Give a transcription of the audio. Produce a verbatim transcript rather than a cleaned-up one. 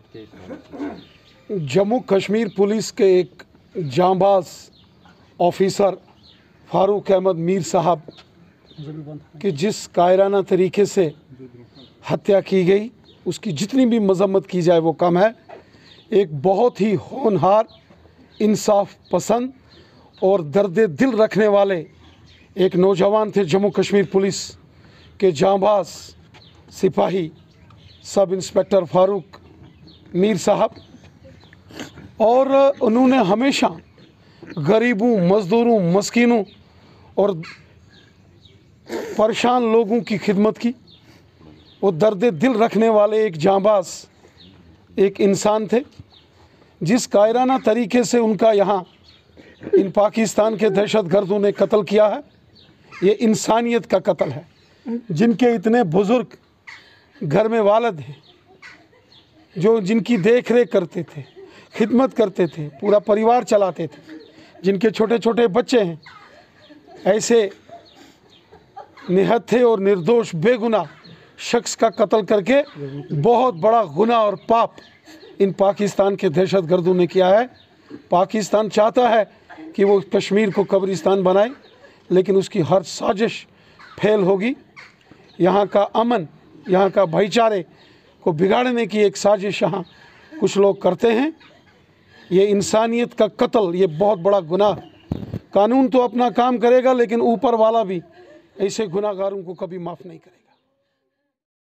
Jammu Kashmir police के एक जांबाज ऑफिसर फारूक अहमद मीर साहब कि जिस कायराना तरीके से हत्या की गई, उसकी जितनी भी मजम्मत की जाए वो कम है। एक बहुत ही होनहार, इंसाफ पसंद और दर्द दिल रखने वाले एक नौजवान थे जम्मू कश्मीर पुलिस के जांबाज सिपाही सब इंस्पेक्टर फारूक मीर साहब। और उन्होंने हमेशा गरीबों, मज़दूरों, मस्कीनों और परेशान लोगों की खिदमत की। वो दर्द दिल रखने वाले एक जांबाज एक इंसान थे। जिस कायराना तरीके से उनका यहाँ इन पाकिस्तान के दहशतगर्दों ने कत्ल किया है, ये इंसानियत का कत्ल है। जिनके इतने बुज़ुर्ग घर में वालिद हैं, जो जिनकी देख रेख करते थे, खिदमत करते थे, पूरा परिवार चलाते थे, जिनके छोटे छोटे बच्चे हैं, ऐसे निहत्थे और निर्दोष बेगुनाह शख्स का कत्ल करके बहुत बड़ा गुनाह और पाप इन पाकिस्तान के दहशतगर्दों ने किया है। पाकिस्तान चाहता है कि वो कश्मीर को कब्रिस्तान बनाए, लेकिन उसकी हर साजिश फेल होगी। यहाँ का अमन, यहाँ का भाईचारे को बिगाड़ने की एक साजिश यहाँ कुछ लोग करते हैं। ये इंसानियत का कत्ल, ये बहुत बड़ा गुनाह। कानून तो अपना काम करेगा, लेकिन ऊपर वाला भी ऐसे गुनाहगारों को कभी माफ़ नहीं करेगा।